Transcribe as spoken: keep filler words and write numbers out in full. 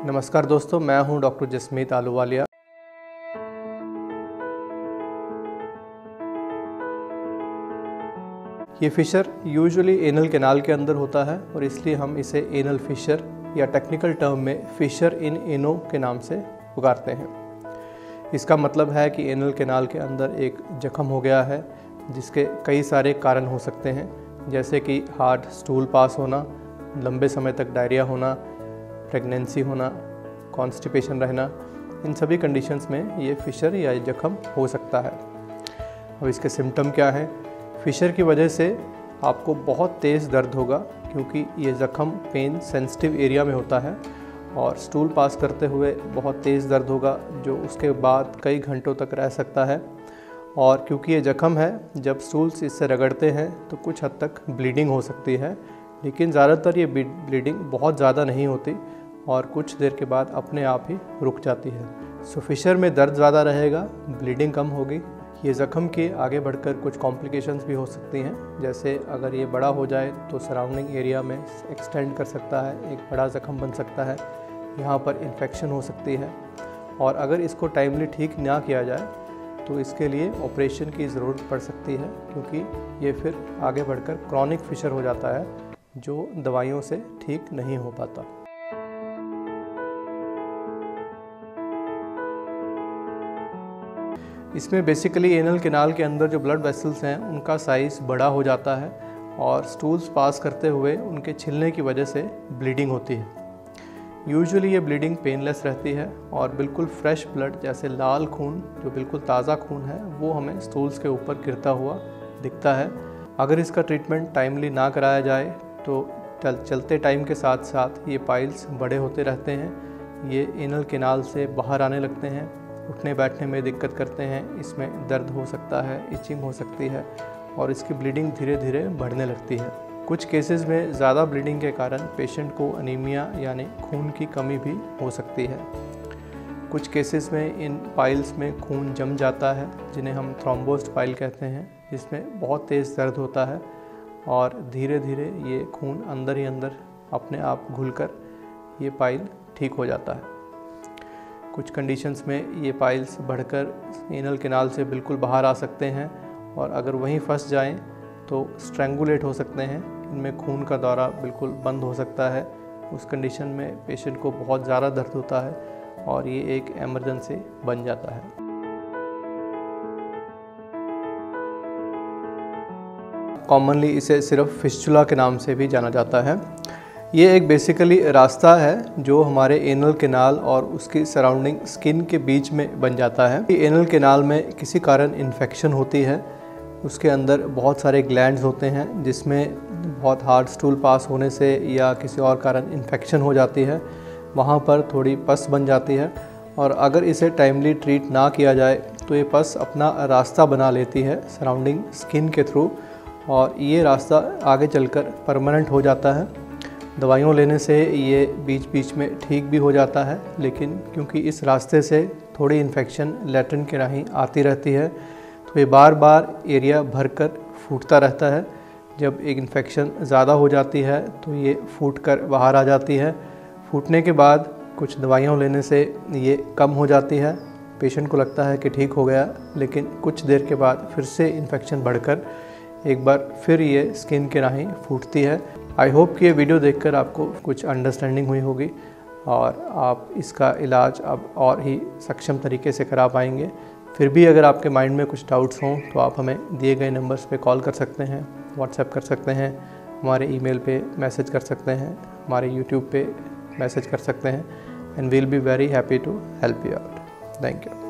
नमस्कार दोस्तों, मैं हूं डॉक्टर जसमीत आलूवालिया। ये फिशर यूजुअली एनल कैनाल के अंदर होता है और इसलिए हम इसे एनल फिशर या टेक्निकल टर्म में फिशर इन एनो के नाम से पुकारते हैं। इसका मतलब है कि एनल कैनाल के अंदर एक जख्म हो गया है जिसके कई सारे कारण हो सकते हैं, जैसे कि हार्ड स्टूल पास होना, लंबे समय तक डायरिया होना, प्रेगनेंसी होना, कॉन्स्टिपेशन रहना। इन सभी कंडीशंस में ये फिशर या जख्म हो सकता है। अब इसके सिम्टम क्या हैं? फिशर की वजह से आपको बहुत तेज़ दर्द होगा क्योंकि ये ज़ख़म पेन सेंसिटिव एरिया में होता है, और स्टूल पास करते हुए बहुत तेज़ दर्द होगा जो उसके बाद कई घंटों तक रह सकता है। और क्योंकि ये ज़ख़म है, जब स्टूल्स इससे रगड़ते हैं तो कुछ हद तक ब्लीडिंग हो सकती है, लेकिन ज़्यादातर ये ब्लीडिंग बहुत ज़्यादा नहीं होती और कुछ देर के बाद अपने आप ही रुक जाती है। सो फिशर में दर्द ज़्यादा रहेगा, ब्लीडिंग कम होगी। ये ज़ख़म के आगे बढ़कर कुछ कॉम्प्लिकेशंस भी हो सकती हैं, जैसे अगर ये बड़ा हो जाए तो सराउंडिंग एरिया में एक्सटेंड कर सकता है, एक बड़ा ज़ख़म बन सकता है, यहाँ पर इन्फेक्शन हो सकती है। और अगर इसको टाइमली ठीक ना किया जाए तो इसके लिए ऑपरेशन की ज़रूरत पड़ सकती है, क्योंकि ये फिर आगे बढ़कर क्रॉनिक फिशर हो जाता है जो दवाइयों से ठीक नहीं हो पाता। इसमें बेसिकली एनल कैनाल के अंदर जो ब्लड वेसल्स हैं उनका साइज़ बड़ा हो जाता है और स्टूल्स पास करते हुए उनके छिलने की वजह से ब्लीडिंग होती है। यूजुअली ये ब्लीडिंग पेनलेस रहती है और बिल्कुल फ्रेश ब्लड, जैसे लाल खून जो बिल्कुल ताज़ा खून है, वो हमें स्टूल्स के ऊपर गिरता हुआ दिखता है। अगर इसका ट्रीटमेंट टाइमली ना कराया जाए तो चल चलते टाइम के साथ साथ ये पाइल्स बड़े होते रहते हैं, ये एनल कैनाल से बाहर आने लगते हैं, उठने बैठने में दिक्कत करते हैं, इसमें दर्द हो सकता है, इचिंग हो सकती है और इसकी ब्लीडिंग धीरे धीरे बढ़ने लगती है। कुछ केसेस में ज़्यादा ब्लीडिंग के कारण पेशेंट को अनीमिया यानी खून की कमी भी हो सकती है। कुछ केसेस में इन पाइल्स में खून जम जाता है, जिन्हें हम थ्रोम्बोस्ड पाइल कहते हैं, जिसमें बहुत तेज़ दर्द होता है और धीरे धीरे ये खून अंदर ही अंदर अपने आप घुलकर ये पाइल ठीक हो जाता है। कुछ कंडीशंस में ये पाइल्स बढ़कर एनल कैनाल से बिल्कुल बाहर आ सकते हैं और अगर वहीं फंस जाएं तो स्ट्रैंगुलेट हो सकते हैं। इनमें खून का दौरा बिल्कुल बंद हो सकता है। उस कंडीशन में पेशेंट को बहुत ज़्यादा दर्द होता है और ये एक इमरजेंसी बन जाता है। कॉमनली इसे सिर्फ फिस्चुला के नाम से भी जाना जाता है। ये एक बेसिकली रास्ता है जो हमारे एनल कैनाल और उसकी सराउंडिंग स्किन के बीच में बन जाता है। एनल कैनाल में किसी कारण इन्फेक्शन होती है, उसके अंदर बहुत सारे ग्लैंड्स होते हैं जिसमें बहुत हार्ड स्टूल पास होने से या किसी और कारण इन्फेक्शन हो जाती है, वहाँ पर थोड़ी पस बन जाती है और अगर इसे टाइमली ट्रीट ना किया जाए तो ये पस अपना रास्ता बना लेती है सराउंडिंग स्किन के थ्रू और ये रास्ता आगे चलकर परमानेंट हो जाता है। दवाइयों लेने से ये बीच बीच में ठीक भी हो जाता है, लेकिन क्योंकि इस रास्ते से थोड़ी इन्फेक्शन लैट्रिन के राहीं आती रहती है तो ये बार बार एरिया भरकर फूटता रहता है। जब एक इन्फेक्शन ज़्यादा हो जाती है तो ये फूट कर बाहर आ जाती है। फूटने के बाद कुछ दवाइयों लेने से ये कम हो जाती है, पेशेंट को लगता है कि ठीक हो गया, लेकिन कुछ देर के बाद फिर से इन्फेक्शन बढ़कर एक बार फिर ये स्किन के राहीं फूटती है। आई होप कि ये वीडियो देखकर आपको कुछ अंडरस्टैंडिंग हुई होगी और आप इसका इलाज अब और ही सक्षम तरीके से करा पाएंगे। फिर भी अगर आपके माइंड में कुछ डाउट्स हों तो आप हमें दिए गए नंबर्स पे कॉल कर सकते हैं, व्हाट्सएप कर सकते हैं, हमारे ईमेल पे मैसेज कर सकते हैं, हमारे यूट्यूब पे मैसेज कर सकते हैं, and will be very happy to help you out. Thank you.